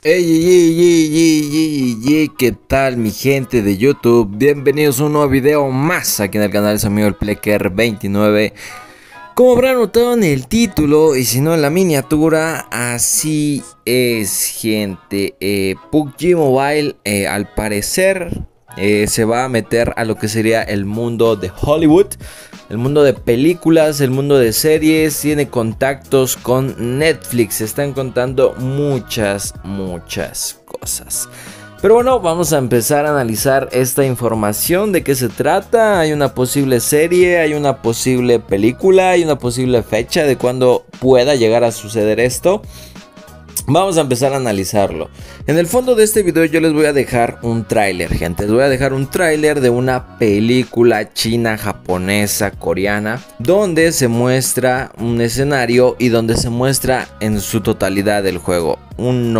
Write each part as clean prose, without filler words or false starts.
¿Qué tal mi gente de YouTube? Bienvenidos a un nuevo video más aquí en el canal de su amigo el Plecker29. Como habrán notado en el título y si no en la miniatura, así es gente. PUBG Mobile al parecer se va a meter a lo que sería el mundo de Hollywood. El mundo de películas, el mundo de series, tiene contactos con Netflix. Se están contando muchas cosas. Pero bueno, vamos a empezar a analizar esta información. ¿De qué se trata? Hay una posible serie, hay una posible película, hay una posible fecha de cuándo pueda llegar a suceder esto. Vamos a empezar a analizarlo. En el fondo de este video yo les voy a dejar un tráiler, gente. Les voy a dejar un tráiler de una película china, japonesa, coreana, donde se muestra un escenario y donde se muestra en su totalidad el juego. Un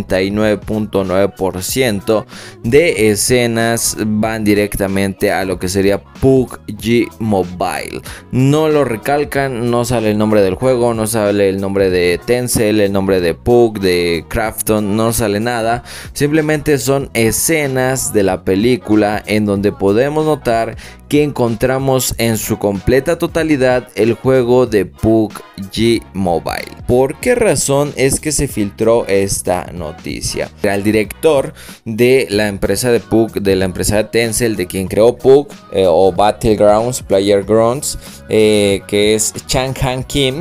99.9% de escenas van directamente a lo que sería PUBG Mobile. No lo recalcan, no sale el nombre del juego, no sale el nombre de Tencent, el nombre de PUBG, de Krafton, no sale nada. Simplemente son escenas de la película en donde podemos notar que encontramos en su completa totalidad el juego de PUBG Mobile. ¿Por qué razón es que se filtró esta noticia? El director de la empresa de PUBG, de la empresa de Tencent, de quien creó PUBG o Battlegrounds, Playgrounds, que es Chan Han Kim.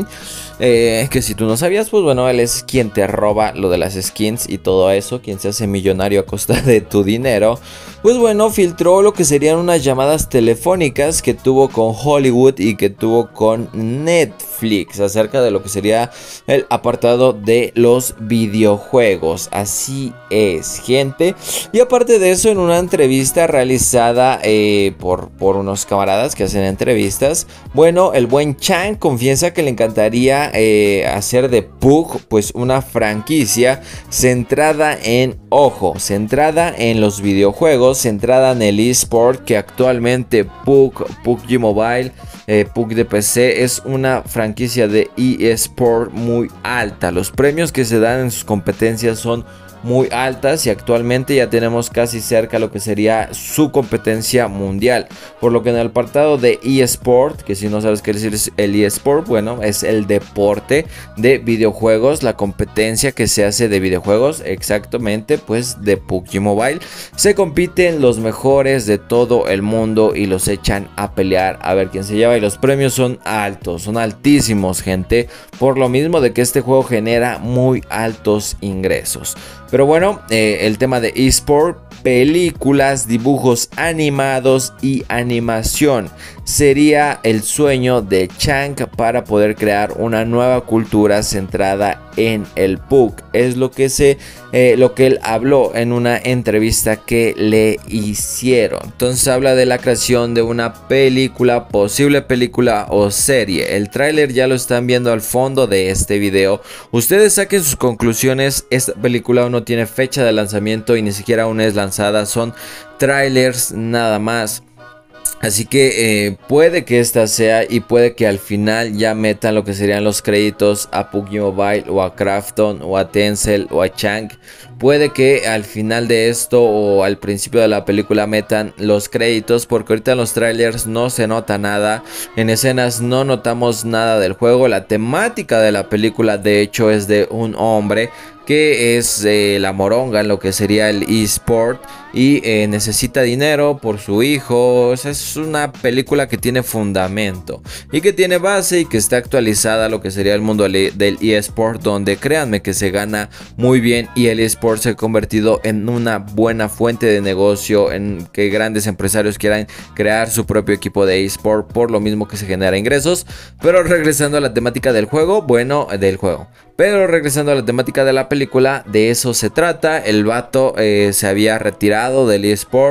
Que si tú no sabías, pues bueno, él es quien te roba lo de las skins y todo eso, quien se hace millonario a costa de tu dinero. Pues bueno, filtró lo que serían unas llamadas telefónicas que tuvo con Hollywood y que tuvo con Netflix acerca de lo que sería el apartado de los videojuegos. Así es, gente. Y aparte de eso, en una entrevista realizada por unos camaradas que hacen entrevistas, bueno, el buen Chan confiesa que le encantaría hacer de PUBG pues una franquicia centrada en, centrada en los videojuegos, centrada en el eSport, que actualmente PUBG Mobile, PUBG de PC es una franquicia de eSport muy alta. Los premios que se dan en sus competencias son muy altas y actualmente ya tenemos casi cerca lo que sería su competencia mundial, por lo que en el apartado de eSport, que si no sabes qué decir el eSport, bueno, es el deporte de videojuegos, la competencia que se hace de videojuegos, exactamente, pues de PUBG Mobile, se compiten los mejores de todo el mundo y los echan a pelear a ver quién se lleva, y los premios son altos, son altísimos, gente, por lo mismo de que este juego genera muy altos ingresos. Pero bueno, el tema de eSport, películas, dibujos animados y animación sería el sueño de Chan para poder crear una nueva cultura centrada en el PUBG. Es lo que él habló en una entrevista que le hicieron. Entonces habla de la creación de una película, posible película o serie. El tráiler ya lo están viendo al fondo de este video. Ustedes saquen sus conclusiones. Esta película aún no tiene fecha de lanzamiento y ni siquiera aún es lanzada. Son trailers nada más. Así que puede que esta sea, y puede que al final ya metan lo que serían los créditos a PUBG Mobile o a Krafton o a Tencent o a Chang. Puede que al final de esto o al principio de la película metan los créditos, porque ahorita en los trailers no se nota nada. En escenas no notamos nada del juego. La temática de la película de hecho es de un hombre que es la moronga en lo que sería el eSport y necesita dinero por su hijo. O sea, es una película que tiene fundamento y que tiene base y que está actualizada a lo que sería el mundo del eSport, donde créanme que se gana muy bien y el eSport se ha convertido en una buena fuente de negocio, en que grandes empresarios quieran crear su propio equipo de eSport, por lo mismo que se genera ingresos. Pero regresando a la temática del juego, bueno, pero regresando a la temática de la película, de eso se trata. El vato se había retirado del eSport,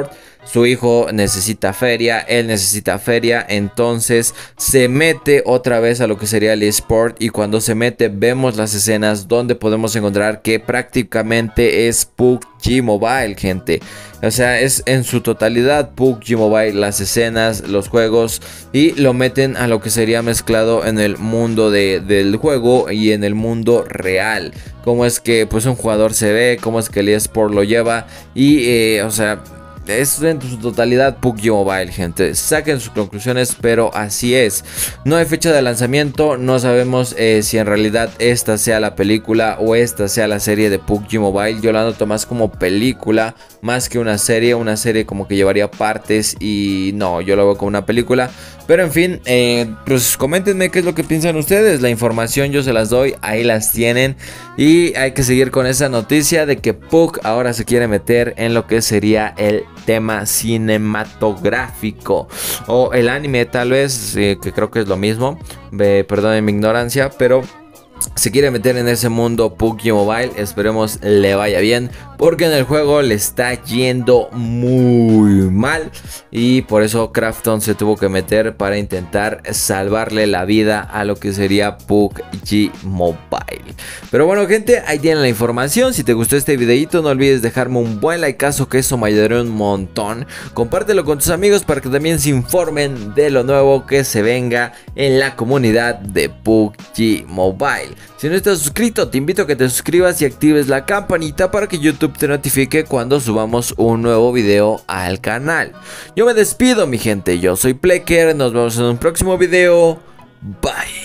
su hijo necesita feria, él necesita feria, entonces se mete otra vez a lo que sería el eSport, y cuando se mete vemos las escenas donde podemos encontrar que prácticamente es PUBG Mobile, gente. O sea, es en su totalidad PUBG Mobile, las escenas, los juegos, y lo meten a lo que sería mezclado en el mundo del juego y en el mundo real. Cómo es que pues un jugador se ve, cómo es que el eSport lo lleva, y o sea, es en su totalidad PUBG Mobile, gente. Saquen sus conclusiones, pero así es. No hay fecha de lanzamiento. No sabemos si en realidad esta sea la película o esta sea la serie de PUBG Mobile. Yo la noto más como película, más que una serie. Una serie como que llevaría partes, y no, yo lo veo como una película. Pero en fin, pues coméntenme qué es lo que piensan ustedes. La información yo se las doy, ahí las tienen. Y hay que seguir con esa noticia de que PUBG ahora se quiere meter en lo que sería el tema cinematográfico o el anime, tal vez, que creo que es lo mismo. Perdonen mi ignorancia, pero se quiere meter en ese mundo PUBG Mobile. Esperemos le vaya bien, porque en el juego le está yendo muy mal, y por eso Krafton se tuvo que meter para intentar salvarle la vida a lo que sería PUBG Mobile. Pero bueno, gente, ahí tienen la información. Si te gustó este videito, no olvides dejarme un buen likeazo, que eso me ayudaría un montón. Compártelo con tus amigos para que también se informen de lo nuevo que se venga en la comunidad de PUBG Mobile. Si no estás suscrito, te invito a que te suscribas y actives la campanita para que YouTube te notifique cuando subamos un nuevo video al canal. Yo me despido, mi gente, yo soy Plecker, nos vemos en un próximo video, bye.